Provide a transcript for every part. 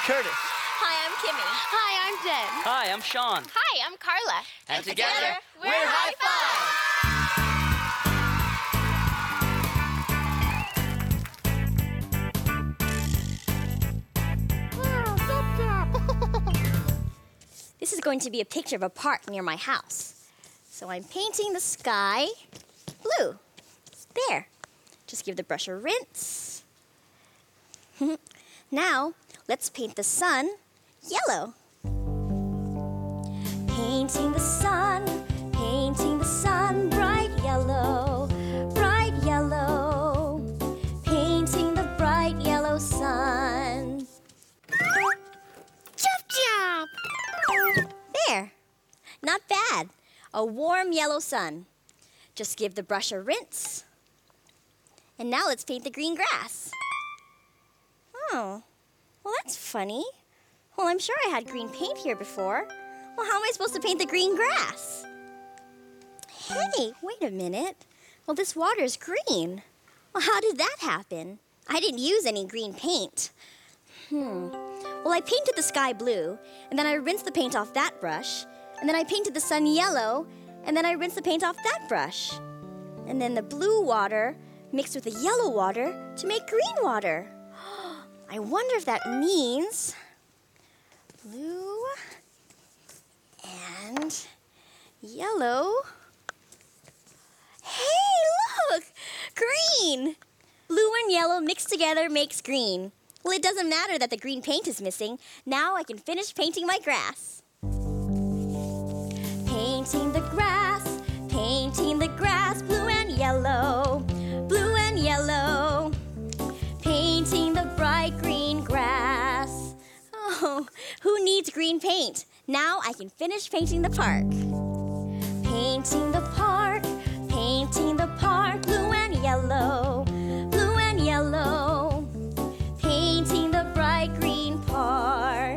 Curtis. Hi, I'm Kimmy. Hi, I'm Jen. Hi, I'm Sean. Hi, I'm Carla. And together, we're High Five! This is going to be a picture of a park near my house. So I'm painting the sky blue. There. Just give the brush a rinse. Now, let's paint the sun yellow. Painting the sun, bright yellow, bright yellow. Painting the bright yellow sun. Chop chop! There. Not bad. A warm yellow sun. Just give the brush a rinse. And now let's paint the green grass. Oh, well, that's funny. Well, I'm sure I had green paint here before. Well, how am I supposed to paint the green grass? Hey, wait a minute. Well, this water's green. Well, how did that happen? I didn't use any green paint. Well, I painted the sky blue, and then I rinsed the paint off that brush, and then I painted the sun yellow, and then I rinsed the paint off that brush. And then the blue water mixed with the yellow water to make green water. I wonder if that means blue and yellow. Hey, look! Green! Blue and yellow mixed together makes green. Well, it doesn't matter that the green paint is missing. Now I can finish painting my grass. Painting the grass, blue and yellow, blue and yellow. Painting the bright green grass. Oh, who needs green paint? Now I can finish painting the park. Painting the park, blue and yellow, blue and yellow. Painting the bright green park.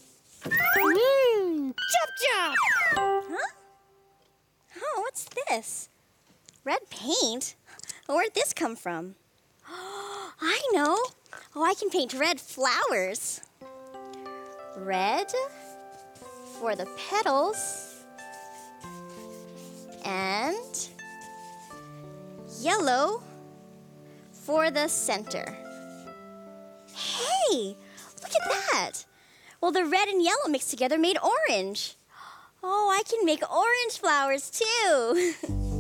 Chop chop! Huh? Oh, what's this? Red paint? Oh, where'd this come from? I know. Oh, I can paint red flowers. Red for the petals and yellow for the center. Hey, look at that. Well, the red and yellow mixed together made orange. Oh, I can make orange flowers too.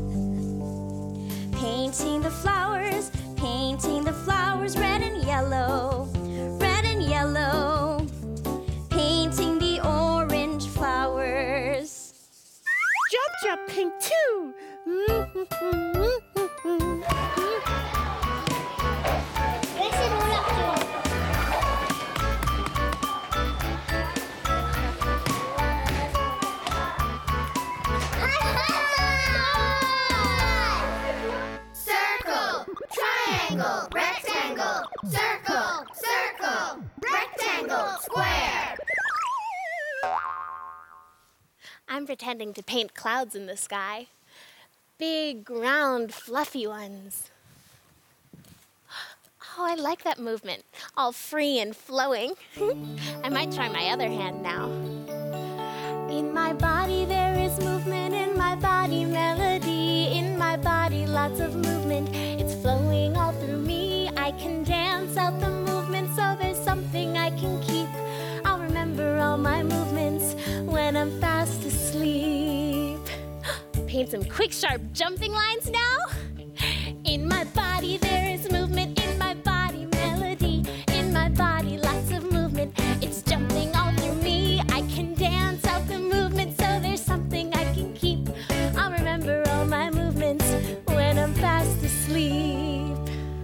Painting the flowers, red and yellow, red and yellow. Painting the orange flowers. Chop chop pink too! Circle, triangle, rectangle, circle, circle, rectangle, square. I'm pretending to paint clouds in the sky. Big, round, fluffy ones. Oh, I like that movement. All free and flowing. I might try my other hand now. In my body there is movement, in my body melody, in my body lots of movement. It's flowing all through me. I can dance out the movement, so there's something I can keep. I'll remember all my movements when I'm fast asleep. Paint some quick, sharp jumping lines now. In my body there is movement, in my body melody, in my body lots of movement. It's jumping all through me. I can dance out the movement, so there's something I can keep. I'll remember all my movements when I'm fast asleep.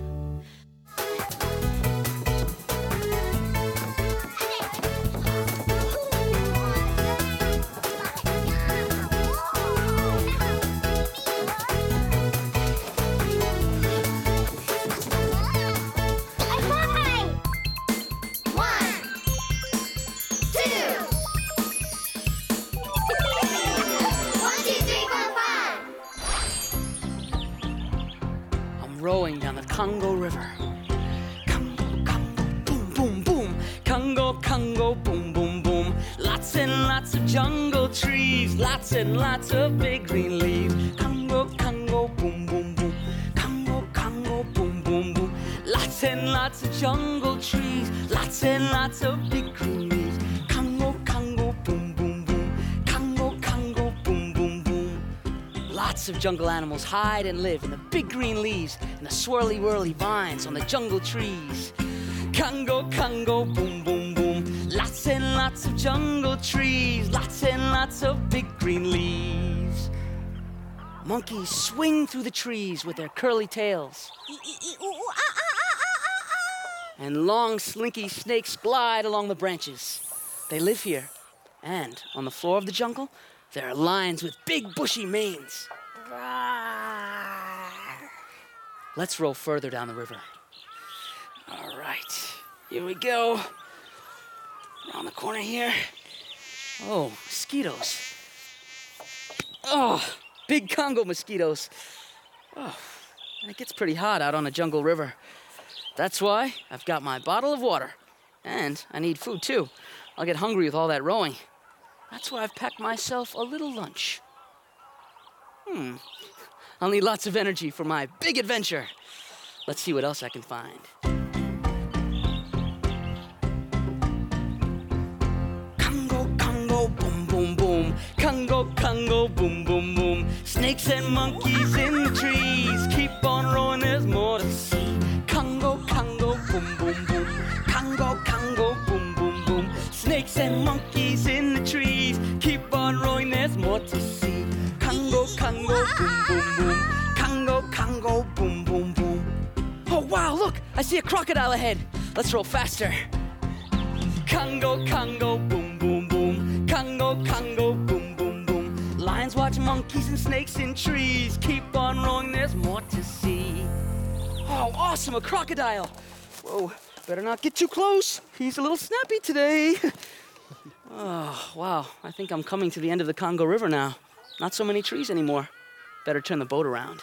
Rowing down the Congo River. Congo, Congo, boom, boom, boom. Congo, Congo, lots of jungle trees, lots and lots of big green leaves. Congo, Congo, boom, boom, boom. Congo, Congo, boom, boom, boom. Lots and lots of jungle trees, lots and lots of big green leaves. Congo, Congo, boom, boom, boom. Congo, Congo, boom, boom, boom. Lots of jungle animals hide and live in the big green leaves and the swirly whirly vines on the jungle trees. Congo, Congo, boom, boom, boom. Lots and lots of jungle trees, lots and lots of big green leaves. Monkeys swing through the trees with their curly tails. And long, slinky snakes glide along the branches. They live here. And on the floor of the jungle, there are lions with big bushy manes. Let's row further down the river. All right, here we go. Around the corner here. Oh, mosquitoes. Oh, big Congo mosquitoes. Oh, and it gets pretty hot out on a jungle river. That's why I've got my bottle of water. And I need food too. I'll get hungry with all that rowing. That's why I've packed myself a little lunch. I'll need lots of energy for my big adventure. Let's see what else I can find. Congo, Congo, boom, boom, boom. Congo, Congo, boom, boom, boom. Snakes and monkeys in the trees. Keep on rowing, there's more to see. Congo, Congo, boom, boom, boom. Congo, Congo, boom, boom, boom. Snakes and monkeys in the trees. Keep on rowing, there's more to see. Congo, Congo, boom, boom, boom. Congo, Congo, boom, boom, boom. Oh, wow, look, I see a crocodile ahead. Let's row faster. Congo, Congo, boom, boom, boom. Congo, Congo, boom, boom, boom. Lions watch monkeys and snakes in trees. Keep on rowing, there's more to see. Oh, awesome, a crocodile. Whoa, better not get too close. He's a little snappy today. Oh, wow, I think I'm coming to the end of the Congo River now. Not so many trees anymore. Better turn the boat around.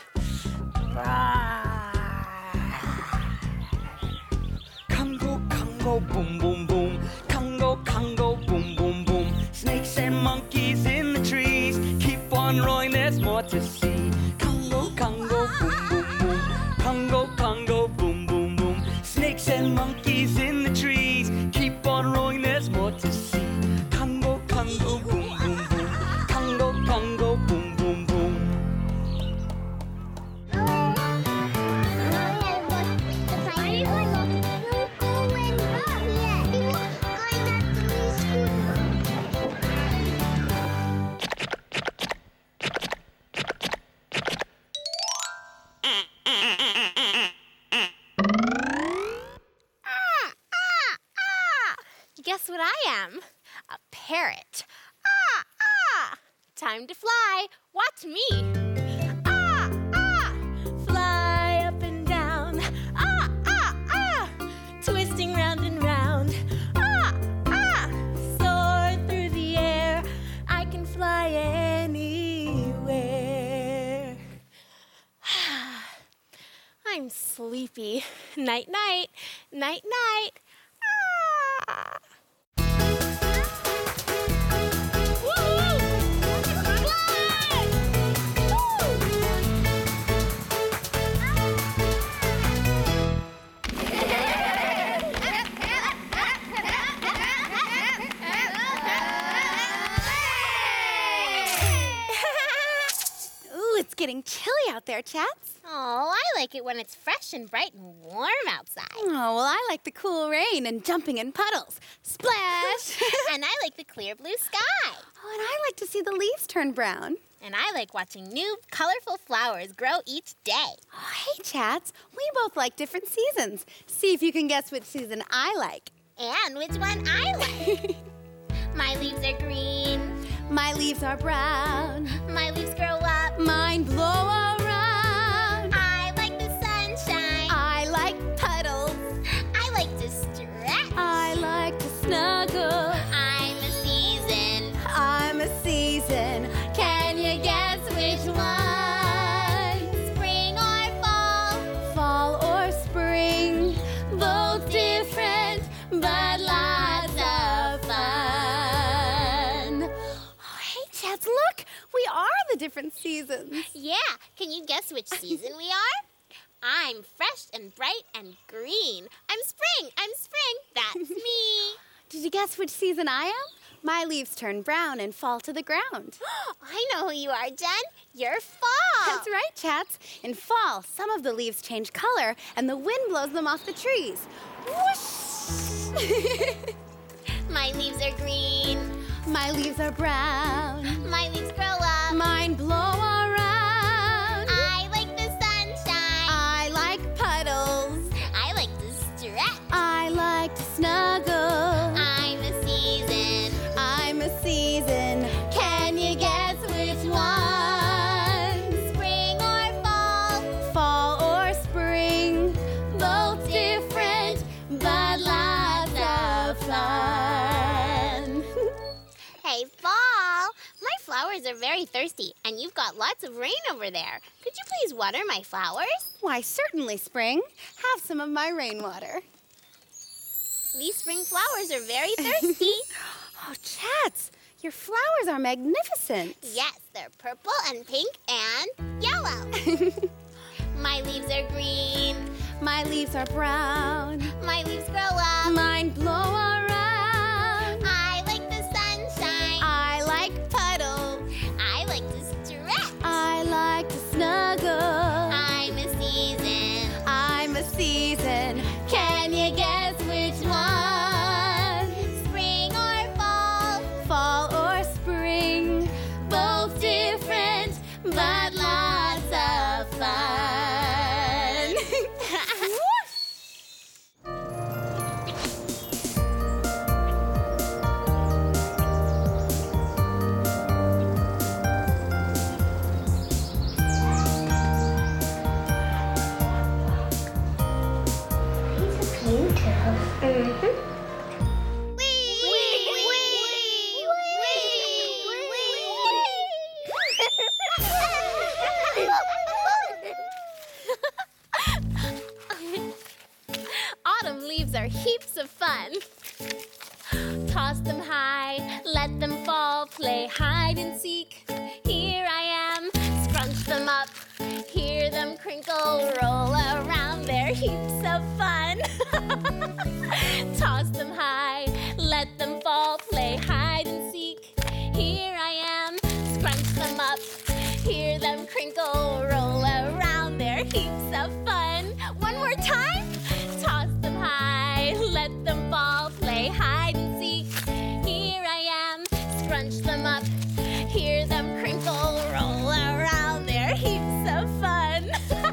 Congo, Congo, boom, boom, boom. Congo, Congo, boom, boom, boom. Snakes and monkeys in the trees. Keep on rowing, there's more to see. Congo, Congo, boom, boom, boom. Congo, Congo, boom, boom, boom. Snakes and monkeys in the trees. Keep on rowing, there's more to see. Congo, Congo, boom, boom, boom. Congo, Congo, boom, boom, boom. Guess what I am? A parrot. Time to fly. Watch me. Fly up and down. Twisting round and round. Soar through the air. I can fly anywhere. I'm sleepy. Night, night. Night, night. It's getting chilly out there, Chats. Oh, I like it when it's fresh and bright and warm outside. Oh, well, I like the cool rain and jumping in puddles. Splash! And I like the clear blue sky. Oh, and I like to see the leaves turn brown. And I like watching new, colorful flowers grow each day. Oh, hey, Chats. We both like different seasons. See if you can guess which season I like. And which one I like. My leaves are green. My leaves are brown. My leaves grow up. Mine blow around. I like the sunshine. I like puddles. I like to stretch. I like to snuggle. I'm a season. I'm a season. Can you guess which one? Spring or fall. Fall or spring. Both different, but lots of fun. We are the different seasons. Yeah, can you guess which season we are? I'm fresh and bright and green. I'm spring, that's me. Did you guess which season I am? My leaves turn brown and fall to the ground. I know who you are, Jen. You're fall. That's right, Chats. In fall, some of the leaves change color and the wind blows them off the trees. Whoosh! My leaves are green. My leaves are brown. My leaves grow up. Mine blow around. I like the sunshine. I like puddles. I like to stretch. I like to snuggle. I'm a season. I'm a season. Can you guess which one? Spring or fall. Fall or spring. Both different, but lots of fun. Hey, fall. My flowers are very thirsty, and you've got lots of rain over there. Could you please water my flowers? Why, certainly, Spring. Have some of my rainwater. These spring flowers are very thirsty. Oh, Chats, your flowers are magnificent. Yes, they're purple and pink and yellow. My leaves are green. My leaves are brown. My leaves grow up. Mine blow around. I like the sunshine. I like puddles. I like to stretch. I like to snuggle. I'm a season. I'm a season. Can you guess which one? Spring or fall. Fall or spring. Both different, but lots of fun. Autumn leaves are heaps of fun. Toss them high, let them fall, play hide and seek. Here I am, scrunch them up, hear them crinkle, roll around, they're heaps of fun. Toss them high, let them fall, play hide and seek. Here I am, scrunch them up, hear them crinkle, roll around, they're heaps of fun. One more time. Toss them high, let them fall, play hide and seek. Here I am, scrunch them up, hear them crinkle, roll around, they're heaps of fun.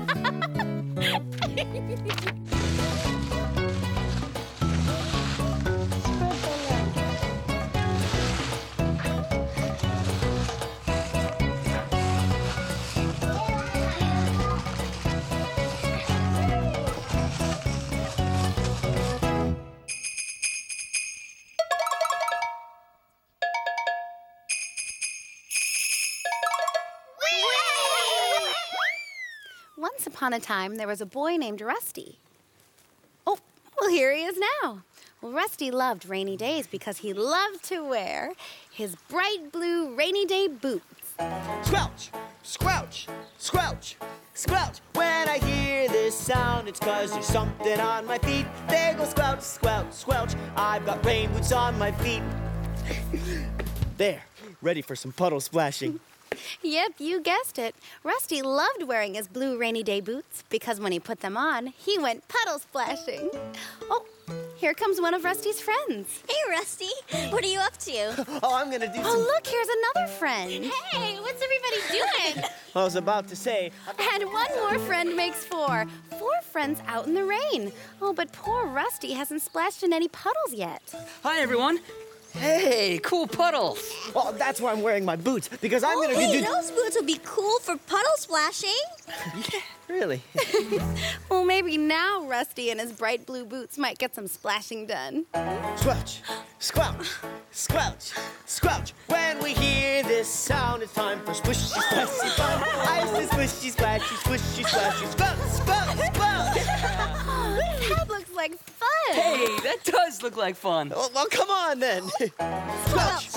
Once upon a time, there was a boy named Rusty. Oh, well, here he is now. Well, Rusty loved rainy days because he loved to wear his bright blue rainy day boots. Squelch, squelch, squelch, squelch. When I hear this sound, it's 'cause there's something on my feet. They go squelch, squelch, squelch. I've got rain boots on my feet. There, ready for some puddle splashing. Yep, you guessed it. Rusty loved wearing his blue rainy day boots because when he put them on, he went puddle splashing. Oh, here comes one of Rusty's friends. Hey, Rusty. What are you up to? Oh, I'm gonna do Oh, some... look, here's another friend. Hey, what's everybody doing? I was about to say... And one more friend makes four. 4 friends out in the rain. Oh, but poor Rusty hasn't splashed in any puddles yet. Hi, everyone. Hey, cool puddles. Well, that's why I'm wearing my boots, because I'm gonna Hey, be... those boots will be cool for puddle splashing. Yeah, really. Well, maybe now Rusty and his bright blue boots might get some splashing done. Squelch, squelch, squelch, squelch. When we hear this sound, it's time for squishy, splashy fun. I say squishy, splashy, squishy, splashy, squelch, squelch, squelch. That looks like fun. Hey, that does look like fun. Well, come on then. Squelch, squelch,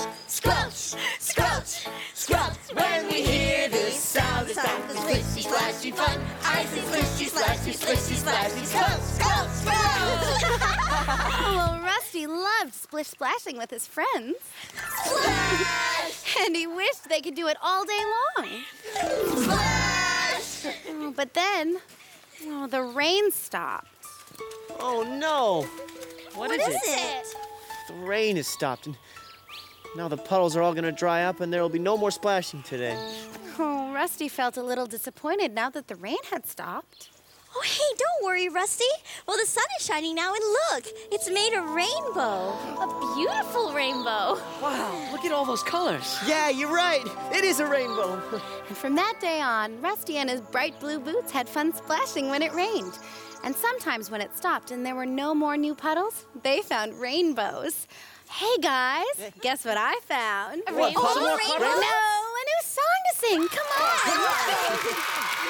squelch, squelch, squelch. When we hear this sound, it's time for splishy, splashy fun. Ice and slishy, splashy, splishy, splashy, squelch, squelch, squelch. Well, Rusty loved splish splashing with his friends. Splash! And he wished they could do it all day long. Splash! Oh, but then, the rain stopped. Oh no! What is it? The rain has stopped, and now the puddles are all gonna dry up, and there will be no more splashing today. Oh, Rusty felt a little disappointed now that the rain had stopped. Oh, hey, don't worry, Rusty. Well, the sun is shining now, and look, it's made a rainbow. A beautiful rainbow. Wow, look at all those colors. Yeah, you're right. It is a rainbow. And from that day on, Rusty and his bright blue boots had fun splashing when it rained. And sometimes when it stopped and there were no more new puddles, they found rainbows. Hey, guys, guess what I found? A rainbow? Some more rainbow? puddles? No, a new song to sing. Come on.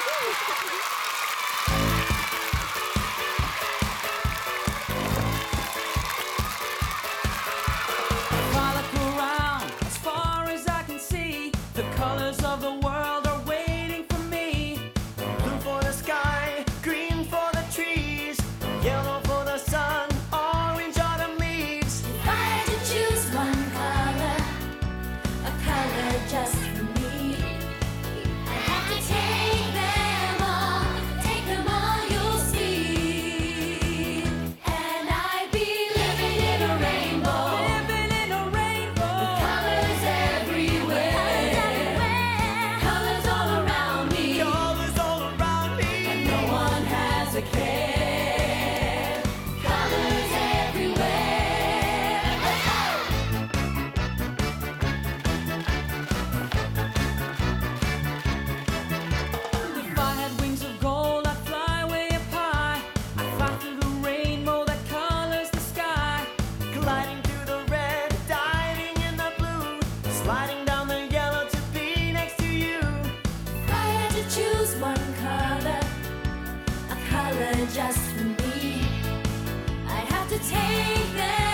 If I look around, as far as I can see, the colors of the world are waiting for me. Blue for the sky, green for the trees, yellow for the sun, orange are the leaves. If I had to choose one color, a color just for me, I'd have to take them all, you'll see. And I'd be living in a rainbow, Living in a rainbow. colors everywhere, colors all around me, Colors all around me. no one has a care. Colors everywhere. If I had wings of gold, I'd fly way up high. I'd fly through the rainbow that colors the sky. Gliding through the red, diving in the blue, sliding down the yellow to be next to you. If I had to choose one color, a color just for me, I'd have to take them